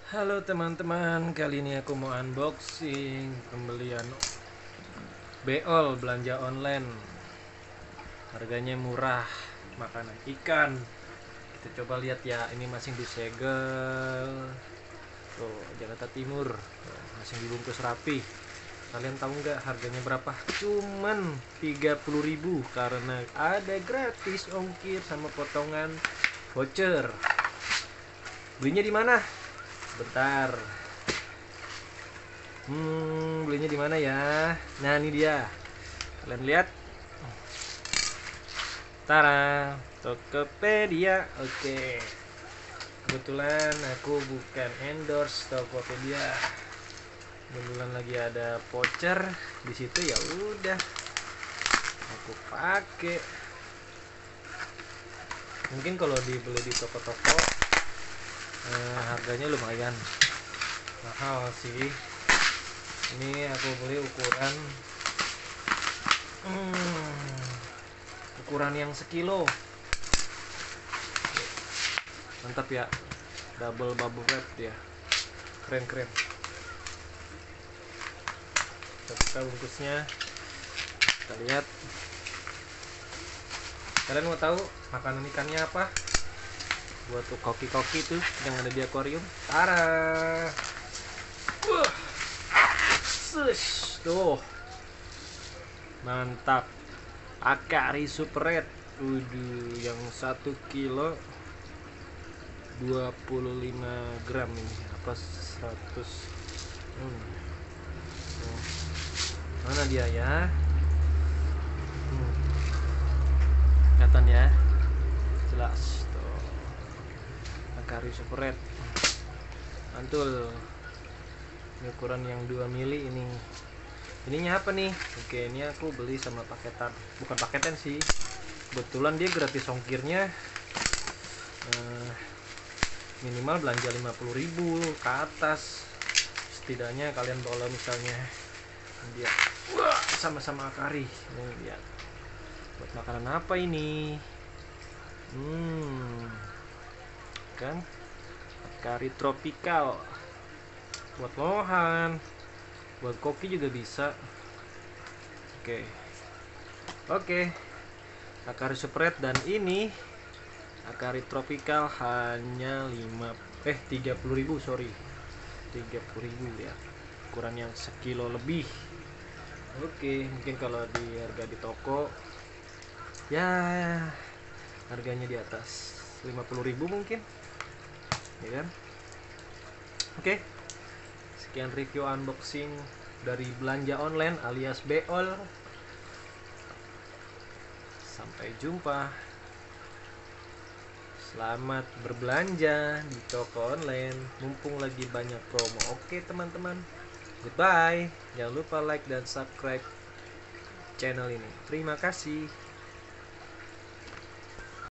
Halo teman-teman, kali ini aku mau unboxing pembelian beol belanja online. Harganya murah, makanan ikan. Kita coba lihat ya, ini masih disegel. Tuh, Jakarta Timur. Tuh, masih dibungkus rapi. Kalian tahu nggak harganya berapa? Cuman 30.000 karena ada gratis ongkir sama potongan voucher. Belinya di mana? Bentar. Belinya di mana ya? Nah, ini dia. Kalian lihat. Tara, Tokopedia. Oke. Kebetulan aku bukan endorse Tokopedia. Kebetulan lagi ada voucher di situ, ya udah. Aku pakai. Mungkin kalau dibeli di toko-toko harganya lumayan mahal sih. Ini aku beli ukuran yang sekilo. Mantap ya, double bubble wrap ya, keren. Kita buka bungkusnya, kita lihat. Kalian mau tahu makanan ikannya apa? Buat tuh koki-koki tuh yang ada di akuarium. Tara, tuh, mantap. Akari Super Red. Yang 1 kilo 25 gram ini. Apa 100? Mana dia ya? Kelihatan ya? Jelas tuh. Akari Super Red. Mantul. Ini ukuran yang 2 mili ini. Ininya apa nih? Oke, ini aku beli sama paketan. Bukan paketan sih. Kebetulan dia gratis ongkirnya. Minimal belanja 50.000 ke atas. Setidaknya kalian kalau misalnya dia sama-sama akari. Nih lihat. Buat makanan apa ini? Kan akari tropikal. Buat lohan, buat koki juga bisa. Oke. Akari Super Red dan ini akari tropikal hanya 30.000, sorry. 30.000 ya. Ukuran yang sekilo lebih. Oke, mungkin kalau di harga di toko ya harganya di atas 50.000 mungkin. Ya kan? Oke. Sekian review unboxing dari belanja online alias beol. Sampai jumpa. Selamat berbelanja di toko online. Mumpung lagi banyak promo. Oke teman-teman. Goodbye. Jangan lupa like dan subscribe channel ini. Terima kasih.